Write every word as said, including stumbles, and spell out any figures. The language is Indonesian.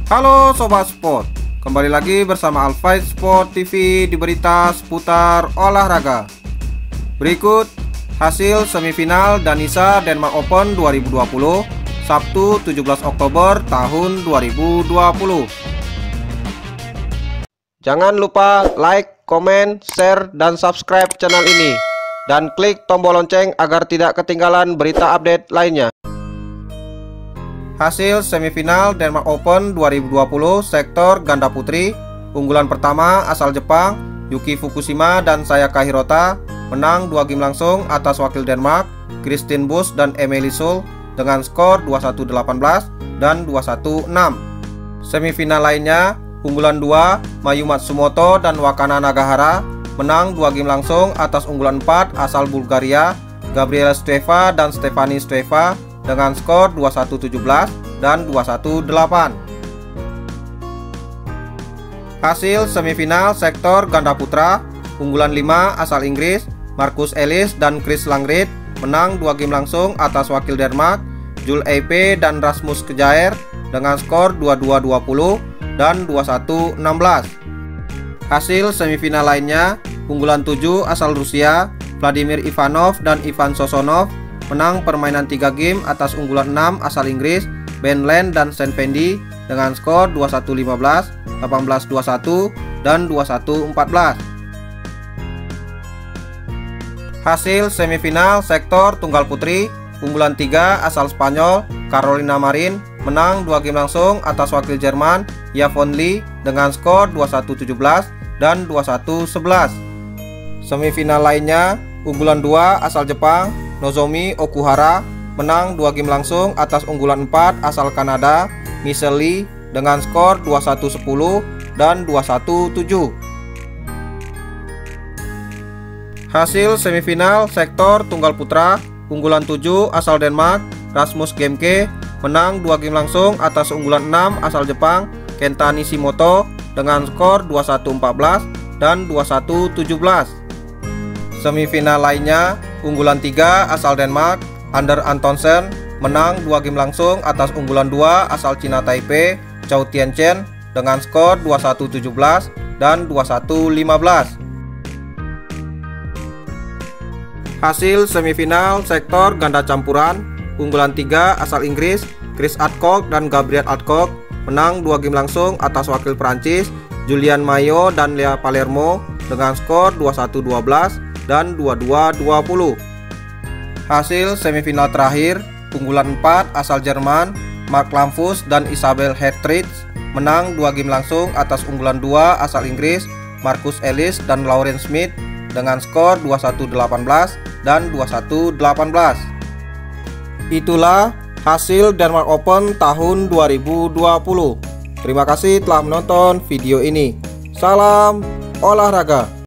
Halo Sobat Sport, kembali lagi bersama Alfight Sport T V di berita seputar olahraga. Berikut hasil semifinal Danisa Denmark Open dua ribu dua puluh, Sabtu tujuh belas Oktober tahun dua ribu dua puluh. Jangan lupa like, komen, share, dan subscribe channel ini, dan klik tombol lonceng agar tidak ketinggalan berita update lainnya. Hasil semifinal Denmark Open dua ribu dua puluh sektor ganda putri, unggulan pertama asal Jepang Yuki Fukushima dan Sayaka Hirota menang dua game langsung atas wakil Denmark Christine Busch dan Emilie Sul dengan skor dua puluh satu delapan belas dan dua puluh satu enam. Semifinal lainnya, unggulan dua Mayu Matsumoto dan Wakana Nagahara menang dua game langsung atas unggulan empat asal Bulgaria Gabriela Stoeva dan Stefanie Stoeva dengan skor dua puluh satu tujuh belas dan dua puluh satu delapan. Hasil semifinal sektor ganda putra, unggulan lima asal Inggris Marcus Ellis dan Chris Langrid menang dua game langsung atas wakil Denmark Jules Eipe dan Rasmus Kjaer dengan skor dua puluh dua dua puluh dan dua puluh satu enam belas. Hasil semifinal lainnya, unggulan tujuh asal Rusia Vladimir Ivanov dan Ivan Sosonov menang permainan tiga game atas unggulan enam asal Inggris Ben Lane dan Sean Fendi dengan skor dua puluh satu lima belas, delapan belas dua puluh satu, dan dua puluh satu empat belas. Hasil semifinal sektor tunggal putri, unggulan tiga asal Spanyol Carolina Marin menang dua game langsung atas wakil Jerman Yvonne Lee dengan skor dua puluh satu tujuh belas dan dua puluh satu sebelas. Semifinal lainnya, unggulan dua asal Jepang Nozomi Okuhara menang dua game langsung atas unggulan empat asal Kanada Michelle Lee dengan skor dua puluh satu sepuluh dan dua puluh satu tujuh. Hasil semifinal sektor tunggal putra, unggulan tujuh asal Denmark Rasmus Gemke menang dua game langsung atas unggulan enam asal Jepang Kenta Nishimoto dengan skor dua puluh satu empat belas dan dua puluh satu tujuh belas. Semifinal lainnya, unggulan tiga asal Denmark Ander Antonsen menang dua game langsung atas unggulan dua asal Cina Taipei Chou Tianchen dengan skor dua puluh satu tujuh belas dan dua puluh satu lima belas. Hasil semifinal sektor ganda campuran, unggulan tiga asal Inggris Chris Adcock dan Gabriel Adcock menang dua game langsung atas wakil Prancis Julian Mayo dan Lea Palermo dengan skor dua puluh satu dua belas dan dua puluh dua dua puluh. Hasil semifinal terakhir, unggulan empat asal Jerman Mark Lamfus dan Isabel Hertrich menang dua game langsung atas unggulan dua asal Inggris Marcus Ellis dan Lauren Smith dengan skor dua puluh satu delapan belas dan dua puluh satu delapan belas. Itulah hasil Denmark Open tahun dua ribu dua puluh. Terima kasih telah menonton video ini. Salam olahraga.